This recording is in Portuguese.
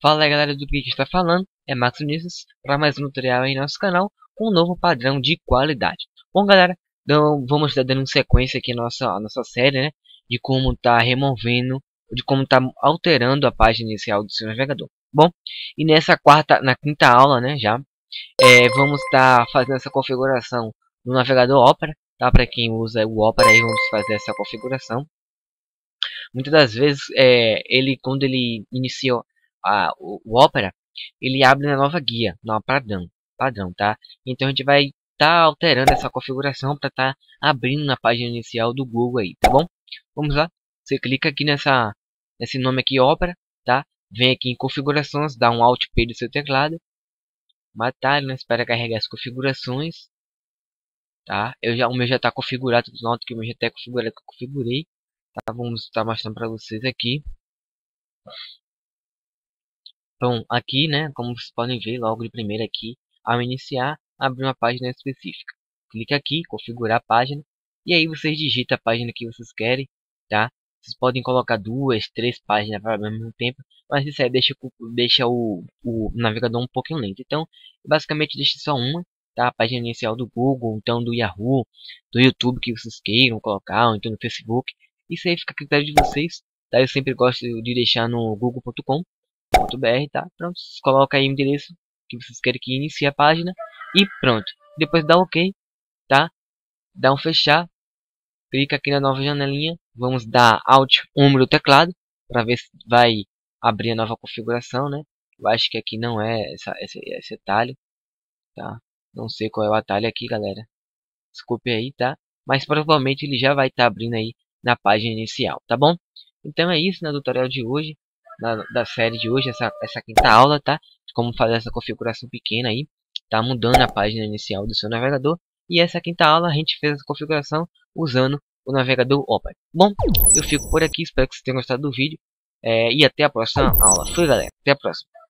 Fala aí galera do que está falando, é Max Vinícius para mais um tutorial aí no nosso canal com um novo padrão de qualidade. Bom galera, então vamos estar dando sequência aqui a nossa série, né, de como tá removendo, de como tá alterando a página inicial do seu navegador. Bom, e na quinta aula, né, vamos estar fazendo essa configuração no navegador Opera, tá? Para quem usa o Opera aí, vamos fazer essa configuração. Muitas das vezes, quando ele inicia o Opera, ele abre na nova guia, no padrão, tá? Então a gente vai estar alterando essa configuração para estar abrindo na página inicial do Google aí, tá bom? Vamos lá, você clica aqui nesse nome aqui, Opera, tá? Vem aqui em configurações, dá um Alt P do seu teclado, matar, né? Espera carregar as configurações, tá? O meu já está configurado, noto que o meu já está configurado, que eu configurei. Tá, vamos estar mostrando para vocês aqui. Então, aqui, né, como vocês podem ver, logo de primeira aqui, ao iniciar, abre uma página específica. Clique aqui, configurar a página, e aí vocês digitam a página que vocês querem, tá? Vocês podem colocar 2, 3 páginas ao mesmo tempo, mas isso aí deixa o navegador um pouquinho lento. Então, basicamente deixe só uma, tá? A página inicial do Google, então do Yahoo, do YouTube que vocês queiram colocar, ou então no Facebook. Isso aí fica a critério de vocês, tá? Eu sempre gosto de deixar no google.com.br, tá? Pronto, vocês colocam aí o endereço que vocês querem que inicie a página e pronto. Depois dá OK, tá? Dá um fechar, clica aqui na nova janelinha, vamos dar Alt 1 no teclado para ver se vai abrir a nova configuração, né? Eu acho que aqui não é esse atalho, tá? Não sei qual é o atalho aqui, galera. Desculpe aí, tá? Mas provavelmente ele já vai estar abrindo aí na página inicial, tá bom? Então é isso, né, do tutorial de hoje, da série de hoje, essa quinta aula, tá? De como fazer essa configuração pequena aí, tá? Mudando a página inicial do seu navegador. E essa quinta aula a gente fez essa configuração usando o navegador Opera. Bom, eu fico por aqui, espero que vocês tenham gostado do vídeo. E até a próxima aula. Fui, galera, até a próxima.